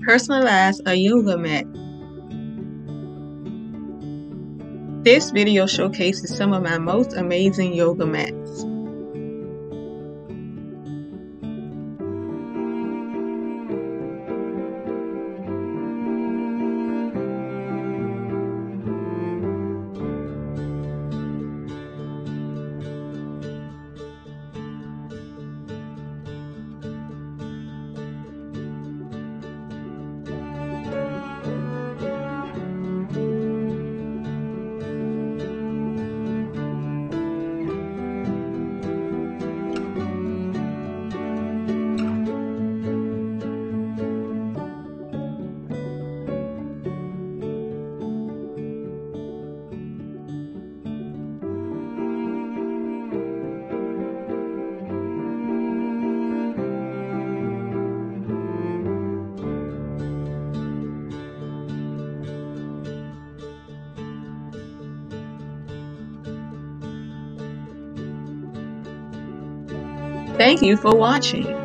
Personalize a yoga mat. This video showcases some of my most amazing yoga mats. Thank you for watching.